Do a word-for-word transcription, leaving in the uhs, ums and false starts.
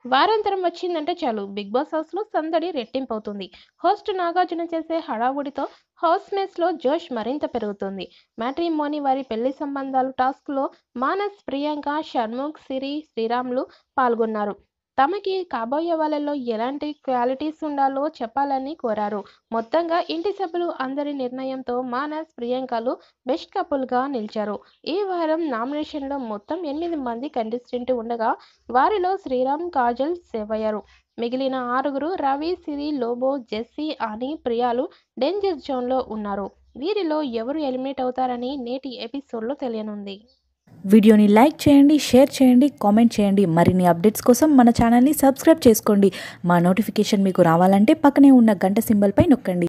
వారాంతరం వచ్చిందంటే చాలు 'big boss' హౌస్‌లో సందడి రెట్టింపవుతుంది. హోస్ట్ నాగార్జున చేసే హడావుడితో హౌస్ మేట్స్‌లో జోష్ మరింత పెరుగుతుంది. మ్యాట్రిమోనీ వారి పెళ్లి సంబంధాలు టాస్క్‌లో మానస్, ప్రియాంక, షణ్ముఖ్, సిరి, శ్రీరామ్‌లు పాల్గొన్నారు. తమకి కాబోయే వాళ్ళలో ఎలాంటి క్వాలిటీస్ ఉండాలో చెప్పాలని కోరారు. మొత్తంగా ఇంటి సభ్యులు అందరి నిర్ణయంతో మానస్, ప్రియాంకలు బెస్ట్ కపుల్‌గా నిలిచారు. ఈ వారం నామినేషన్‌లో మొత్తం ఎనిమిది మంది కంటెస్టెంట్ ఉండగా వారిలో శ్రీరామ్, కాజల్ సేవయ్యారు. మిగిలిన ఆరుగురు రవి, సిరి, లోబో, జెస్సీ, అని, ప్రియాలు డేంజర్ జోన్‌లో ఉన్నారు. వీరిలో ఎవరు ఎలిమినేట్ అవుతారని నేటి ఎపిసోడ్‌లో తెలియనుంది. వీడియోని లైక్ చేయండి, షేర్ చేయండి, కామెంట్ చేయండి. మరిన్ని అప్డేట్స్ కోసం మన ఛానల్ని సబ్స్క్రైబ్ చేసుకోండి. మా నోటిఫికేషన్ మీకు రావాలంటే పక్కనే ఉన్న గంట సింబల్పై నొక్కండి.